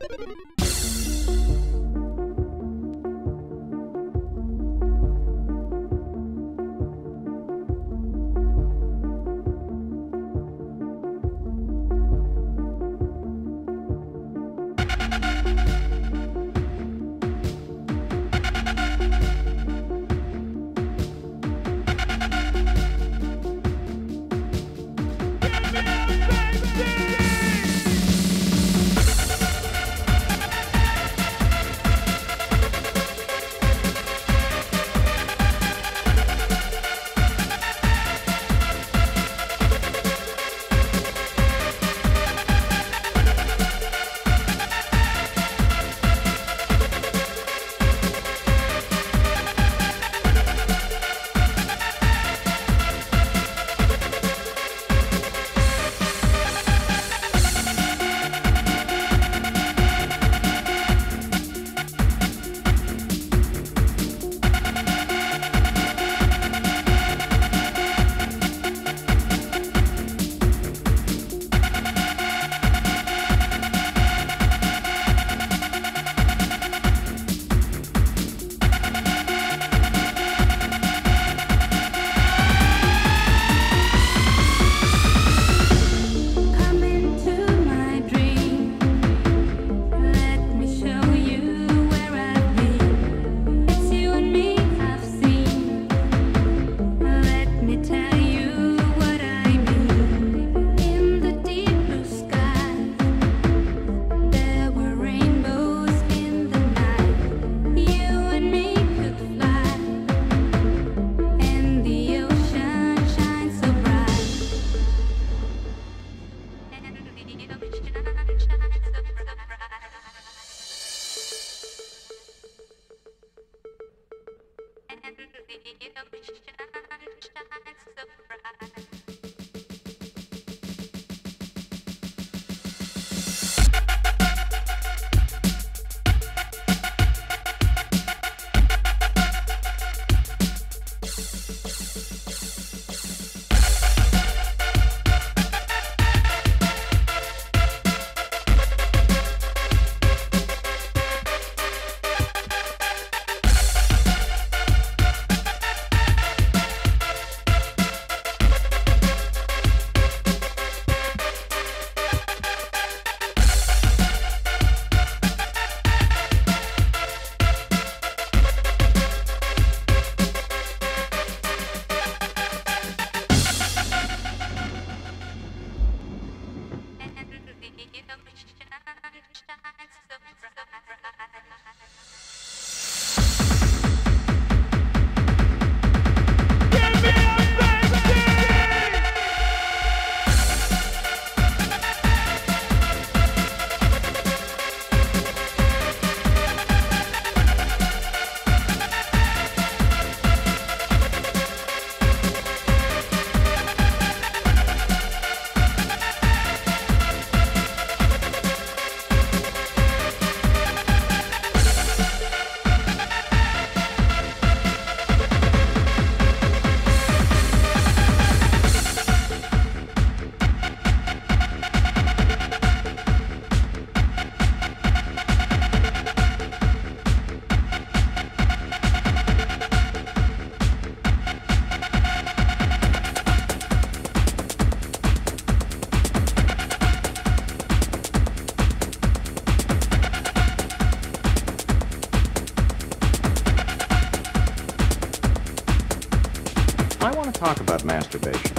I want to talk about masturbation.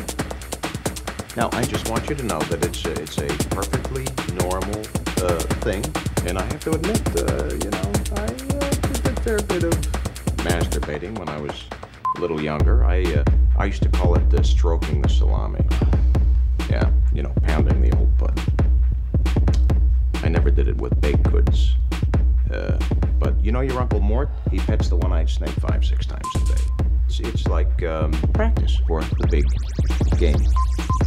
Now, I just want you to know that it's a perfectly normal thing, and I have to admit, I did a fair bit of masturbating when I was a little younger. I used to call it stroking the salami. Yeah, pounding the old butt. I never did it with baked goods. But your Uncle Mort, he pets the one-eyed snake 5-6 times a day. It's like practice for the big game.